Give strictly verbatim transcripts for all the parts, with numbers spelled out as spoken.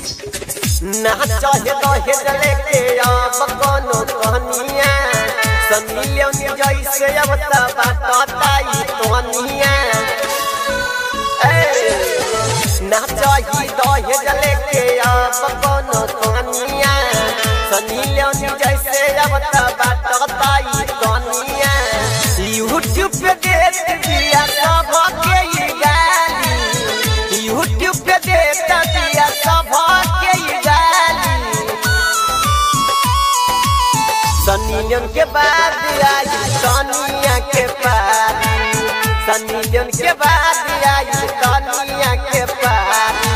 ना चाहे दहेज लेके अब कोनो कहानिया सनी लियोन जैसे अब बताई तोनिया ना चाहे दहेज लेके अब कोनो कहानिया सनी लियोन जैसे अब बताई तोनिया यूट्यूब पे देख दिया सब के गाली यूट्यूब पे देख दिया सब के सनी लियोन के बाद आई सोनिया के पारी सनी लियोन के बाद आई सोनिया के पारी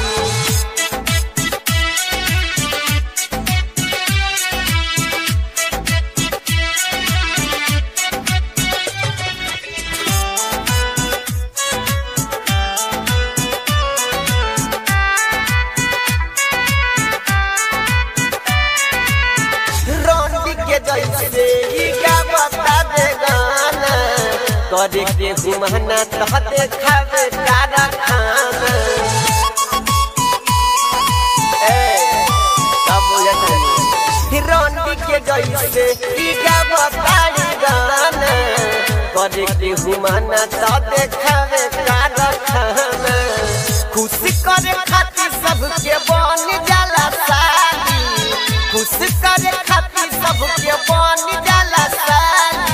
जैसे ही का बता दे गाना करे के घुमाना तो देखावे तारा खाना हिरोनी के जैसे ही का बता दे गाना करे के घुमाना तो देखावे तारा खाना खुशी करे खातिर सबके बन जाला साली खुशी करे खातिर सबके बन जाला साली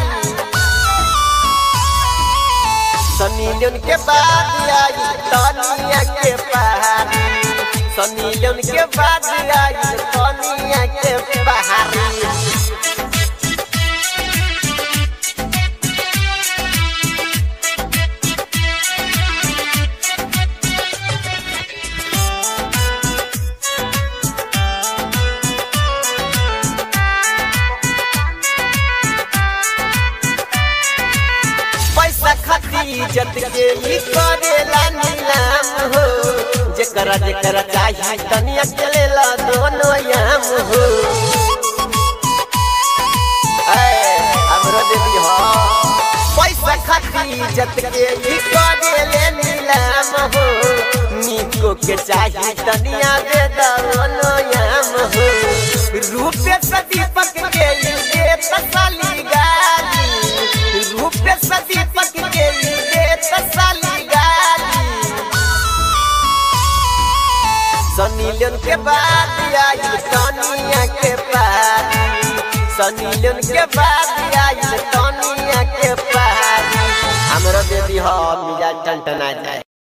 सनी लियोन के बाद आई तनिया के पहाड़ी सनी लियोन के बाद आई तनिया के पहाड़ी इज्जत के ही करेला नीलाम हो जेकरा जेकरा चाहिए तनिया के लेला दोनों याम हो ए हमरो देवी हो पैसा खातिर इज्जत के ही करेले नीलाम हो निको के चाहिए तनिया दे दोनों याम हो रूपे से दीपक के दे तसली गाली रूपे से दीपक के सनी लियोन के बाद आई सोनिया के पारी सनी लियोन के बाद आई सोनिया के पारी हमरो बेबी हो मिजाज टनटना जाए।